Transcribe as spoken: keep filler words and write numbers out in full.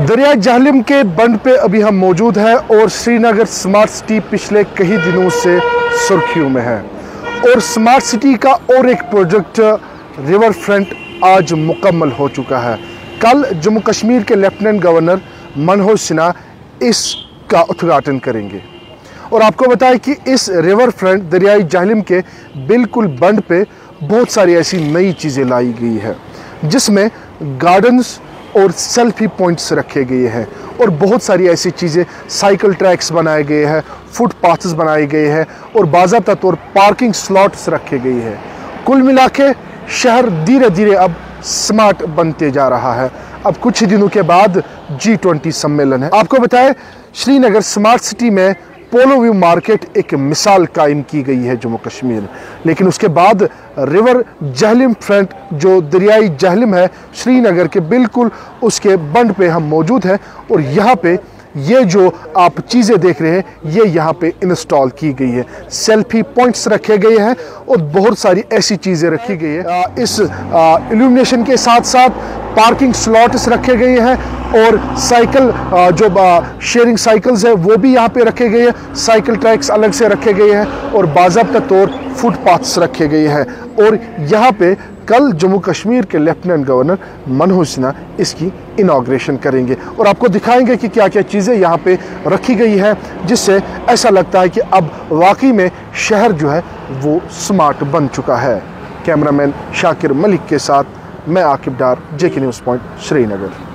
दरियाई जहलम के बंद पे अभी हम मौजूद हैं और श्रीनगर स्मार्ट सिटी पिछले कई दिनों से सुर्खियों में है और स्मार्ट सिटी का और एक प्रोजेक्ट रिवर फ्रंट आज मुकम्मल हो चुका है। कल जम्मू कश्मीर के लेफ्टिनेंट गवर्नर मनोज सिन्हा इसका उद्घाटन करेंगे और आपको बताएं कि इस रिवर फ्रंट दरियाई जहलम के बिल्कुल बंद पे बहुत सारी ऐसी नई चीज़ें लाई गई है जिसमें गार्डन्स और सेल्फी पॉइंट्स रखे गए हैं और बहुत सारी ऐसी चीज़ें, साइकिल ट्रैक्स बनाए गए हैं, फुटपाथ्स बनाए गए हैं और बाज़ाब्ता तौर पार्किंग स्लॉट्स रखे गए हैं। कुल मिला के शहर धीरे धीरे अब स्मार्ट बनते जा रहा है। अब कुछ ही दिनों के बाद जी ट्वेंटी सम्मेलन है। आपको बताएं श्रीनगर स्मार्ट सिटी में पोलो व्यू मार्केट एक मिसाल कायम की गई है जम्मू कश्मीर, लेकिन उसके बाद रिवर जहलम फ्रंट जो दरियाई जहलम है श्रीनगर के बिल्कुल उसके बंद पे हम मौजूद हैं और यहाँ पे ये जो आप चीज़ें देख रहे हैं ये यहाँ पे इंस्टॉल की गई है। सेल्फी पॉइंट्स रखे गए हैं और बहुत सारी ऐसी चीज़ें रखी गई है। इस इल्यूमिनेशन के साथ साथ पार्किंग स्लॉट्स रखे गए हैं और साइकिल जो शेयरिंग साइकिल्स है वो भी यहाँ पे रखे गए हैं। साइकिल ट्रैक्स अलग से रखे गए हैं और बाज़ाब्ता तौर फुटपाथ्स रखे गए हैं और यहाँ पे कल जम्मू कश्मीर के लेफ्टिनेंट गवर्नर मनोज सिन्हा इसकी इनॉग्रेशन करेंगे और आपको दिखाएंगे कि क्या क्या चीज़ें यहाँ पे रखी गई है जिससे ऐसा लगता है कि अब वाकई में शहर जो है वो स्मार्ट बन चुका है। कैमरामैन शाकिर मलिक के साथ मैं Aqib Dar, JK news point, Srinagar.